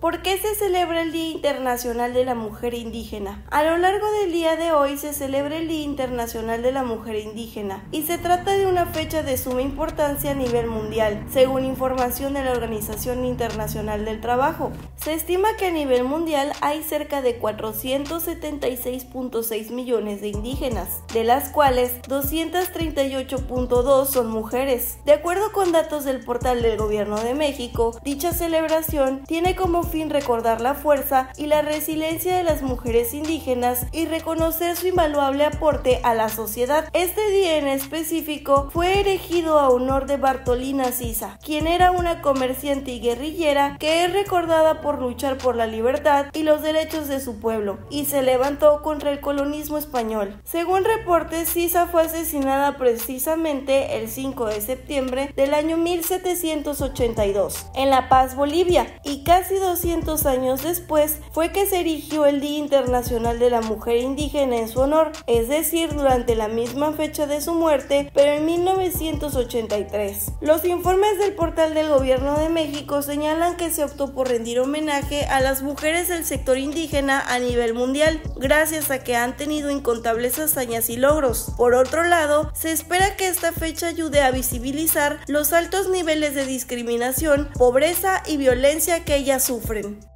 ¿Por qué se celebra el Día Internacional de la Mujer Indígena? A lo largo del día de hoy se celebra el Día Internacional de la Mujer Indígena y se trata de una fecha de suma importancia a nivel mundial, según información de la Organización Internacional del Trabajo. Se estima que a nivel mundial hay cerca de 476.6 millones de indígenas, de las cuales 238.2 son mujeres. De acuerdo con datos del portal del Gobierno de México, dicha celebración tiene como fin recordar la fuerza y la resiliencia de las mujeres indígenas y reconocer su invaluable aporte a la sociedad. Este día en específico fue erigido a honor de Bartolina Sisa, quien era una comerciante y guerrillera que es recordada por luchar por la libertad y los derechos de su pueblo, y se levantó contra el colonialismo español. Según reportes, Sisa fue asesinada precisamente el 5 de septiembre del año 1782 en La Paz, Bolivia, y casi 200 años después fue que se erigió el Día Internacional de la Mujer Indígena en su honor, es decir, durante la misma fecha de su muerte, pero en 1983. Los informes del portal del Gobierno de México señalan que se optó por rendir homenaje a las mujeres del sector indígena a nivel mundial, gracias a que han tenido incontables hazañas y logros. Por otro lado, se espera que esta fecha ayude a visibilizar los altos niveles de discriminación, pobreza y violencia que ellas sufren.